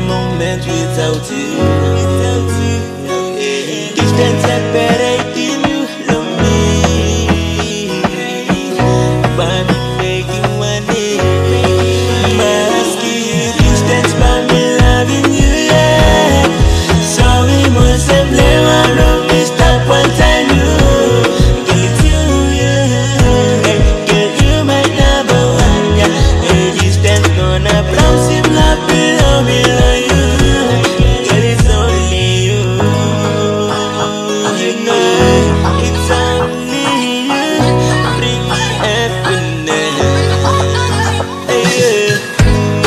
moment without you. Distance separating you from me, but me making money. Must keep distance, but me loving you, yeah. So we must have blame around me, stop one time you. Girl, it's you, yeah. Girl, you my number one, yeah. Distance gonna promise him love below me, love you. Girl, it's only you. You know, it's only you. Bring me happiness. Hey, yeah.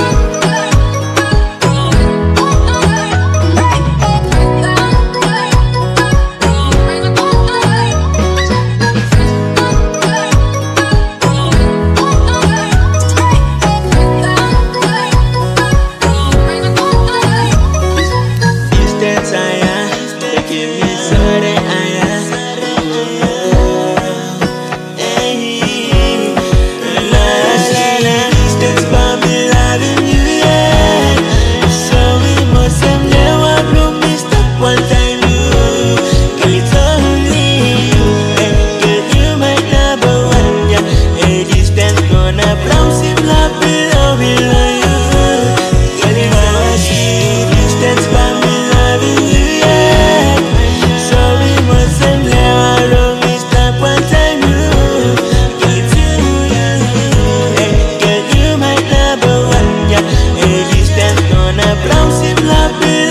Distance, they give me sorry, distance, but me loving you, yeah. So we must have never blow me, stop one time you. Girl, it's only you. Girl, you my number one, yeah. Distance gonna promise him love below you. Girl, you must keep distance, but me loving you, yeah. So we must have never blow me, stop one time you. Girl, it's you, yeah. Girl, you my number one, yeah. Distance gonna promise him love below.